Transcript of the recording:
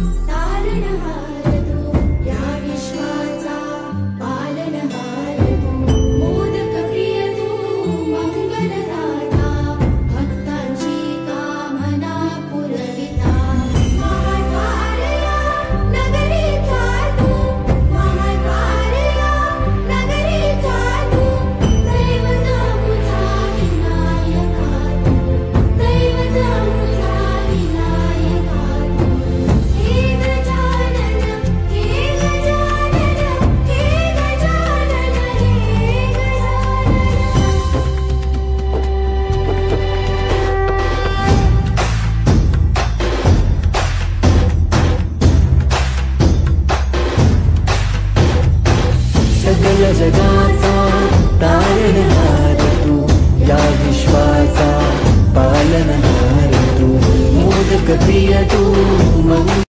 तारणहार तू या विश्वाचा पालनहार तू मोदक प्रिय तू मंगलदाता भक्तांची कामना पुरविता महाद्वारया नगरीचा तू महाद्वारया नगरीचा तू दैवत मुझा विनायका तू दैवत मुझा विनायका तू हे गजानन हे गजानन हे गजानन हे सगल जगाचा तारणहार तू या विश्वाचा पालनहार तू मोदक प्रिय तू मंगलदाता